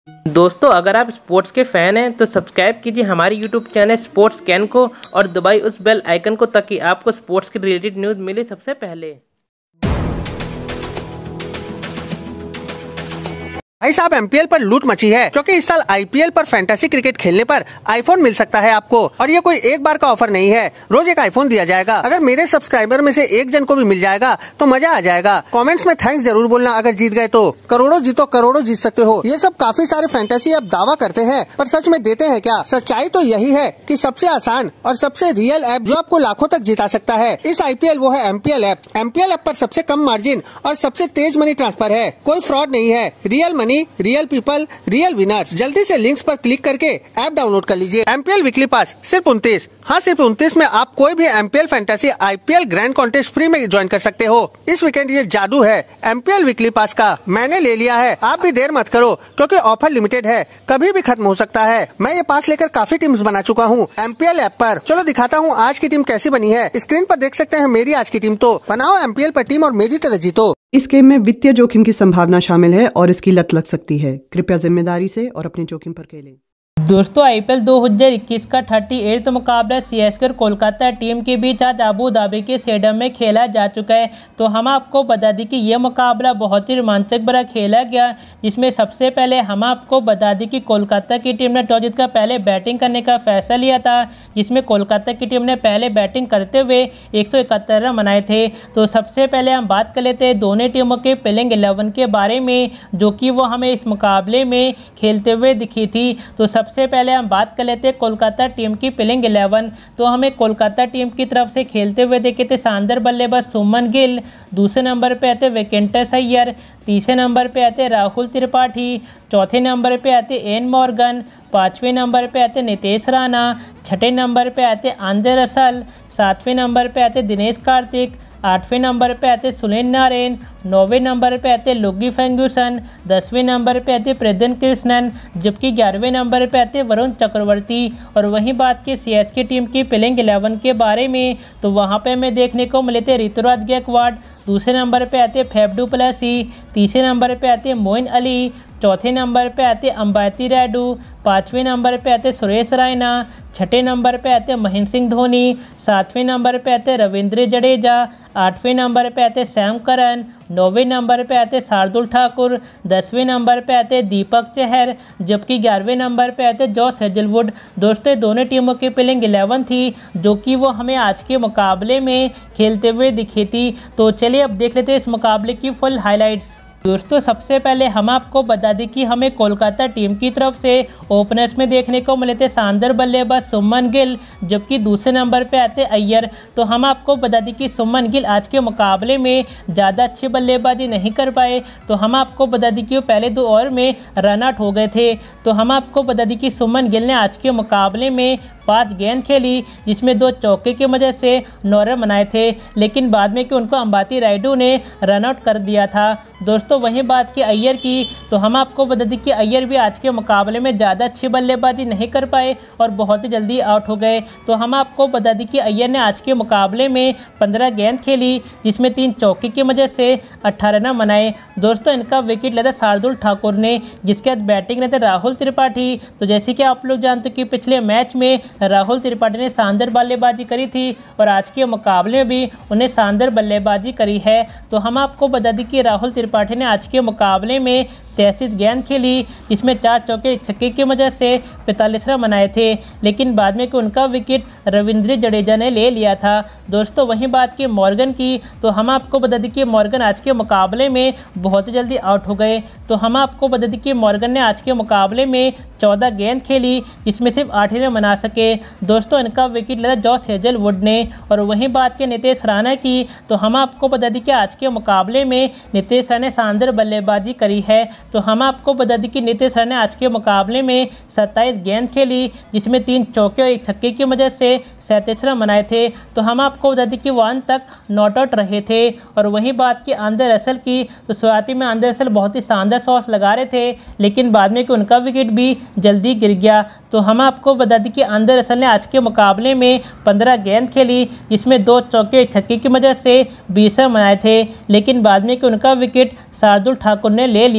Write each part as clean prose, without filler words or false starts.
दोस्तों, अगर आप स्पोर्ट्स के फैन हैं तो सब्सक्राइब कीजिए हमारे यूट्यूब चैनल स्पोर्ट्स कैन को और दबाइए उस बेल आइकन को ताकि आपको स्पोर्ट्स की रिलेटेड न्यूज़ मिले सबसे पहले। भाई साहब, एमपीएल पर लूट मची है क्योंकि इस साल आईपीएल पर फैंटेसी क्रिकेट खेलने पर आईफोन मिल सकता है आपको। और ये कोई एक बार का ऑफर नहीं है, रोज एक आईफोन दिया जाएगा। अगर मेरे सब्सक्राइबर में से एक जन को भी मिल जाएगा तो मजा आ जाएगा। कमेंट्स में थैंक्स जरूर बोलना अगर जीत गए तो। करोड़ों जीतो करोड़ों जीत सकते हो, ये सब काफी सारे फैंटेसी ऐप दावा करते हैं, पर सच में देते हैं क्या? सच्चाई तो यही है कि सबसे आसान और सबसे रियल ऐप जो आपको लाखों तक जिता सकता है इस आईपीएल, वो है एमपीएल ऐप। एमपीएल ऐप पर सबसे कम मार्जिन और सबसे तेज मनी ट्रांसफर है। कोई फ्रॉड नहीं है, real money, real people, real winners. जल्दी से लिंक्स पर क्लिक करके ऐप डाउनलोड कर लीजिए। एमपीएल वीकली पास सिर्फ 29, हाँ सिर्फ 29 में आप कोई भी MPL fantasy IPL grand contest free में ज्वाइन कर सकते हो। इस वीकेंड ये जादू है एमपीएल वीकली पास का। मैंने ले लिया है, आप भी देर मत करो क्योंकि ऑफर लिमिटेड है, कभी भी खत्म हो सकता है। मैं ये पास लेकर काफी टीम्स बना चुका हूँ एमपीएल ऐप पर। चलो दिखाता हूँ आज की टीम कैसी बनी है। स्क्रीन पर देख सकते हैं मेरी आज की टीम। तो बनाओ एमपीएल पर टीम और मेरी तरह जीतो। इस गेम में वित्तीय जोखिम की संभावना शामिल है और इसकी लत लग सकती है। कृपया जिम्मेदारी से और अपने जोखिम पर खेलें। दोस्तों, आईपीएल 2021 का 38वां मुकाबला सीएसके और कोलकाता टीम के बीच आज अबू धाबी के स्टेडियम में खेला जा चुका है। तो हम आपको बता दें कि यह मुकाबला बहुत ही रोमांचक भरा खेला गया, जिसमें सबसे पहले हम आपको बता दें कि कोलकाता की टीम ने टॉस जीतकर पहले बैटिंग करने का फैसला लिया था, जिसमें कोलकाता की टीम ने पहले बैटिंग करते हुए 171 रन बनाए थे। तो सबसे पहले हम बात कर लेते हैं दोनों टीमों के प्लेइंग 11 के बारे में, जो कि वो हमें इस मुकाबले में खेलते हुए दिखी थी। तो सबसे पहले हम बात कर लेते हैं कोलकाता टीम की प्लेइंग 11। तो हमें कोलकाता टीम की तरफ से खेलते हुए देखे थे शानदार बल्लेबाज सुमन गिल, दूसरे नंबर पे आते वेंकटेश अय्यर, तीसरे नंबर पे आते राहुल त्रिपाठी, चौथे नंबर पे आते एन मॉर्गन, पाँचवें नंबर पे आते नितेश राणा, छठे नंबर पे आते आंद्रे रसल, सातवें नंबर पे आते दिनेश कार्तिक, आठवें नंबर पे आते सुनील नारायण, नौवें नंबर पे आते लोगी फर्ग्यूसन, 10वें नंबर पे आते प्रदन कृष्णन, जबकि 11वें नंबर पे आते वरुण चक्रवर्ती। और वहीं बात की सीएसके टीम की प्लेइंग 11 के बारे में, तो वहां पे हमें देखने को मिले थे ऋतुराज गायकवाड़, दूसरे नंबर पे आते फैफ डू प्लेसी, तीसरे नंबर पे आते मोइन अली, चौथे नंबर पे आते अंबाती रायडू, पाँचवें नंबर पे आते सुरेश रैना, छठे नंबर पे आते महेंद्र सिंह धोनी, सातवें नंबर पे आते रविंद्र जडेजा, आठवें नंबर पे आते सैम करन, नौवें नंबर पे आते शार्दुल ठाकुर, 10वें नंबर पे आते दीपक चहर, जबकि 11वें नंबर पे आते जॉस हेजलवुड। दोस्तों, दोनों टीमों की प्लेइंग 11 थी जो कि वो हमें आज के मुकाबले में खेलते हुए दिखी थी। तो चलिए अब देख लेते हैं इस मुकाबले की फुल हाइलाइट्स। दोस्तों, सबसे पहले हम आपको बता दें कि हमें कोलकाता टीम की तरफ से ओपनर्स में देखने को मिले थे शानदार बल्लेबाज सुमन गिल, जबकि दूसरे नंबर पे आते अय्यर। तो हम आपको बता दें कि सुमन गिल आज के मुकाबले में ज़्यादा अच्छी बल्लेबाजी नहीं कर पाए। तो हम आपको बता दें कि वो पहले 2 ओवर में रन आउट हो गए थे। तो हम आपको बता दें कि सुमन गिल ने आज के मुकाबले में 5 गेंद खेली, जिसमें 2 चौके की वजह से 9 रन बनाए थे, लेकिन बाद में कि उनको अंबाती रायडू ने रन आउट कर दिया था। दोस्तों, वहीं बात की अय्यर की, तो हम आपको बता दें कि अय्यर भी आज के मुकाबले में ज़्यादा अच्छी बल्लेबाजी नहीं कर पाए और बहुत ही जल्दी आउट हो गए। तो हम आपको बता दें कि अय्यर ने आज के मुकाबले में 15 गेंद खेली, जिसमें 3 चौके की वजह से 18 रन बनाए। दोस्तों, इनका विकेट लेता शार्दुल ठाकुर ने, जिसके बाद बैटिंग रहते राहुल त्रिपाठी। तो जैसे कि आप लोग जानते हो कि पिछले मैच में राहुल त्रिपाठी ने शानदार बल्लेबाजी करी थी और आज के मुकाबले में भी उन्हें शानदार बल्लेबाजी करी है। तो हम आपको बता दें कि राहुल त्रिपाठी ने आज के मुकाबले में 33 गेंद खेली, जिसमें 4 चौके छक्के की वजह से 45 रन बनाए थे, लेकिन बाद में कि उनका विकेट रविंद्र जडेजा ने ले लिया था। दोस्तों, वहीं बात की मॉर्गन की, तो हम आपको बता दें कि मॉर्गन आज के मुकाबले में बहुत ही जल्दी आउट हो गए। तो हम आपको बता दें कि मॉर्गन ने आज के मुकाबले में 14 गेंद खेली, जिसमें सिर्फ 8 ही रन बना सके। दोस्तों, इनका विकेट लेता जॉस हेजलवुड ने। और वहीं बात की नितेश राणा की, तो हम आपको बता दें कि आज के मुकाबले में नितेश राणा ने शानदार बल्लेबाजी करी है। तो हम आपको बता दें कि नितेश राणा ने आज के मुकाबले में 27 गेंद खेली, जिसमें 3 चौके और 1 छक्के की वजह से 37 रन बनाए थे। तो हम आपको बता दें कि वो अंत तक नॉट आउट रहे थे। और वहीं बात की आंद्रे रसल की, तो शुरुआती में आंद्रे रसल बहुत ही शानदार शॉट्स लगा रहे थे, लेकिन बाद में कि उनका विकेट भी जल्दी गिर गया। तो हम आपको बता दें कि आंद्रे रसल ने आज के मुकाबले में 15 गेंद खेली, जिसमें 2 चौके 1 छक्के की वजह से 20 रन बनाए थे, लेकिन बाद में कि उनका विकेट शार्दुल ठाकुर ने ले लिया था।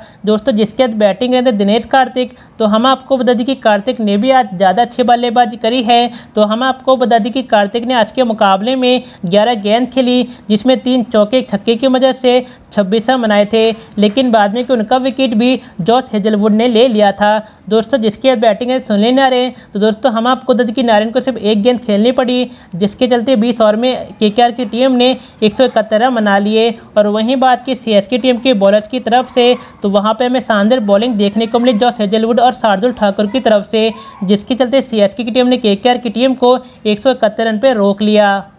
दोस्तों, जिसके बाद बैटिंग रहते दिनेश कार्तिक। तो हम आपको बता दें कि कार्तिक ने भी आज ज़्यादा अच्छी बल्लेबाजी करी है। तो हम आपको बता दें कि कार्तिक ने आज के मुकाबले में 11 गेंद खेली, जिसमें 3 चौके एक छक्के की मदद से 26 रन बनाए थे, लेकिन बाद में उनका विकेट भी जॉस हेजलवुड ने ले लिया था। दोस्तों, जिसके बाद बैटिंग है सुनील नारायण। तो दोस्तों, हम आपको बता दें कि नारायण को सिर्फ एक गेंद खेलनी पड़ी, जिसके चलते 20 ओवर में केकेआर की टीम ने 171 रन बना लिए। और वहीं बात की सीएसके टीम के बॉलर्स की तरफ से, तो वहां पे हमें शानदार बॉलिंग देखने को मिली जॉस हेजलवुड और शार्दुल ठाकुर की तरफ से, जिसके चलते सीएसके की टीम ने केकेआर की टीम को 171 रन पे रोक लिया।